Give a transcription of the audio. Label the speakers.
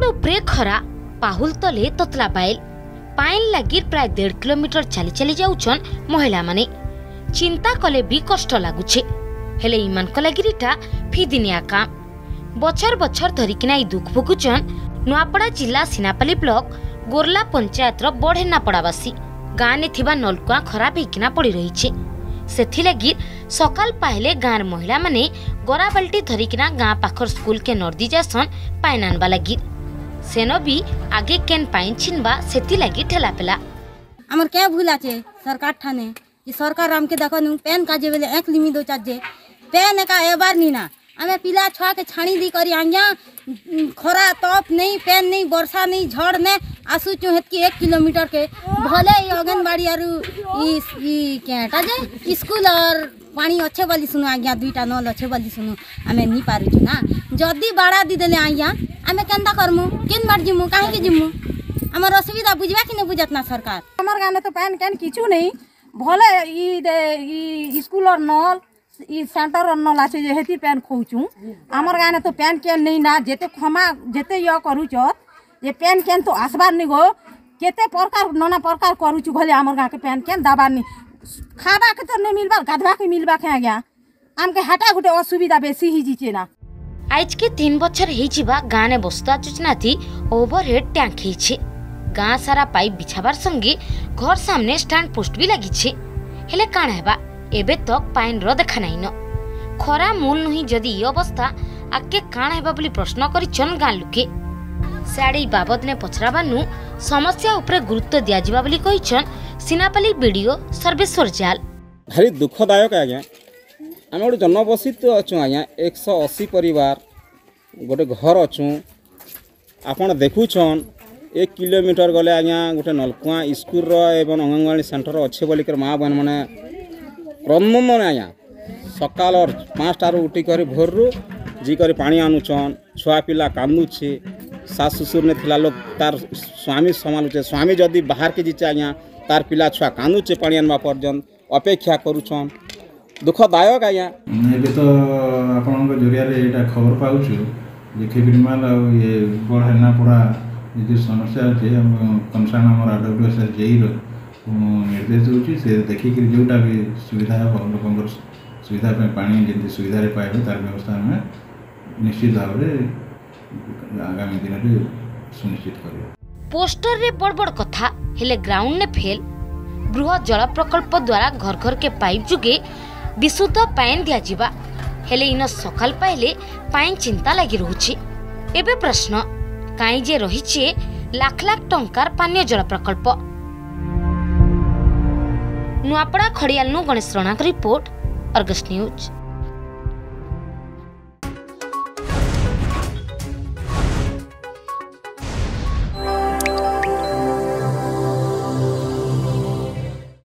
Speaker 1: उपरे खरा पाहुल तले ततला पाइल पाइन लगी प्राय 1.5 किलोमीटर चली चली जाउछन महिला माने। चिंता कले भी कष्ट लागुछे हेले इमान लगिटा फिदिनिया काम बछर बछर धरिकिना दुख भोगुछन नुआपड़ा जिला सिनापाली ब्लॉक गोरला पंचायत बढ़ेनापड़ावासी गाँ ने थिबा नलकुआ खराब होकिना पड़ी रही सेथिलागि सकाल पाइले गाँर महिला माने गरा बाल्टी धरिकिना गाँ पाखर स्कूल के नर्दी जासन पाइन आनबा लगी सेनो भी आगे केन पाइन छिनबा सेथिलागि ठेला पेला
Speaker 2: हमर क्या भूल आछे सरकार ठाने कि सरकार हमके देखनु पेन काजे बेले एक लिमि दो चाजे पेन का एबार नी ना आमे पिला छुआ के छाणी दी करी आंगा खरा तप नहीं पेन नहीं वर्षा नहीं झड़ ने आसु चुहेत की 1 किलोमीटर के भले आंगनबाड़ी आरु ई केटा जे स्कूल और पानी अच्छे वाली सुनो आज्ञा दुईटा नल अच्छे वाली सुनो आमे नी पारुछु ना जदी बाड़ा दी देले आज्ञा आमे केनता करमु केन बाड़ जिमु काहे के जिमु हमर असुविधा बुझबा कि न बुझत ना सरकार
Speaker 3: हमर गाने तो पेन केन किछु नहीं भले ई स्कूल और नल ई सेंटर और नल आछे जे हेती पेन खोउचू हमर गाने तो पेन केन नहीं ना जेते क्षमा जेते य करूछ जे पेन केन तो आसबार नहीं गो केते प्रकार नाना प्रकार करूछु भले हमर गा के पेन केन दाबार नहीं खाबा के तो नहीं मिलबा गाधवा के मिलबा के आज्ञा हमके हटा गुटे असुविधा बेसी ही जीचे ना
Speaker 1: आज के 3 बछर हेजिबा गाँ ने बस्ता योजना थी ओवरहेड टैंक हेछि गाँ सारा पाइप बिछाबार संगे घर सामने स्टैंड पोस्ट भी लगी हेले काण हेबा एबे तक पाइन रो देखा नाइन खरा मूल नुही जदि ई अवस्था आके काण हेबा बोली प्रश्न करिछन गाँ लुके साड़ी बाबद ने पचराबानु समस्या उपरे गुरुत्व दिया जिबा बोली कहिछन सिनापाली वीडियो सर्वेश्वर जाल
Speaker 4: भारी दुखदायक आज्ञा आम गोटे जनबसित अच्छु आज्ञा 180 परिवार गोटे घर अच्छु आपण देखुछन 1 किलोमीटर गले आज्ञा गोटे नलकुआ स्कूल एवं अंगनवाड़ी सेंटर अच्छे बोलिकर माँ बहन मैंने प्रमम आज्ञा सकाल 5टार उठिक भोरु जीकर पानी आनुछन छुआ पिला कांदुछे सास ससुर ने थिला लोग तार स्वामी संभालुचे स्वामी जदि बाहर के जीचे आज्ञा तार पिला छुआ कांदुचे पानी आनवा पर्यंत अपेक्षा करुछन दुखदायक आज्ञा
Speaker 5: एबे तो आपन जरिया एटा खबर पाउछु जे खेबिरमाल आ ये बढ़ेनापड़ा जो समस्या अच्छे कंसर्न आम आरडब्ल्यूएस जेई निर्देश दूसरी से देखिक जोटा भी सुविधा लोक सुविधा पानी जमी सुविधा पाइबे तार व्यवस्था में निश्चित भाव आगामी दिन में सुनिश्चित कर
Speaker 1: पोस्टर रे बड़ बड़ कथा हेले ग्राउंड ने फेल बृहत जल प्रकल्प द्वारा घर घर के पाइप जुगे विशुद्ध पाइन दिया जिबा हेले इन सकाल पाइले पाइन चिंता लगी रहुछि एबे प्रश्न काई जे रहिछे लाख लाख टंकार पानीय जल प्रकल्प नुआपड़ा खड़ियालनु गणेश रणाक रिपोर्ट अर्गस न्यूज।